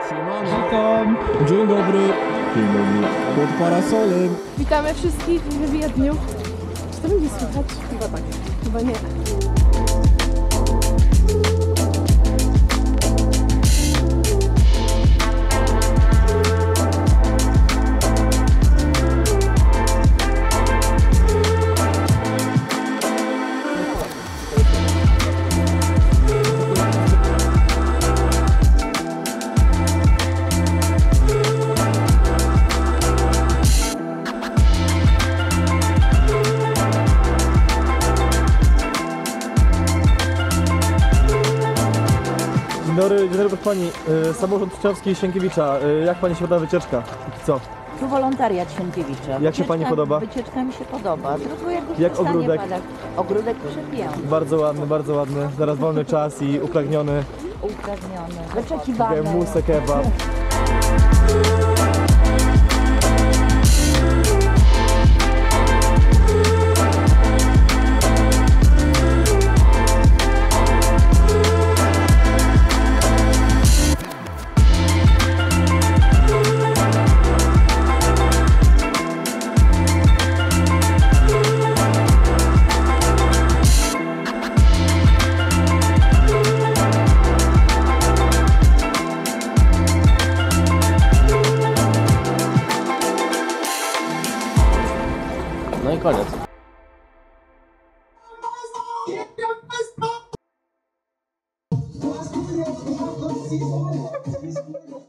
Witam. Dzień dobry. Dzień dobry. Pod parasolem. Witamy wszystkich w Wiedniu. Czy to będzie słychać? Chyba tak. Chyba nie. Dzień dobry pani. Samorząd Pszczałowski i Sienkiewicza. Jak pani się podoba wycieczka? Co? Tu wolontariat Sienkiewicza. Jak się pani podoba? Wycieczka mi się podoba. Tylko Jak ogródek? Ogródek przepiękny. Bardzo ładny, bardzo ładny. Zaraz wolny czas i upragniony. Upragniony. Wyczekiwany. Musę kebab. No i koniec.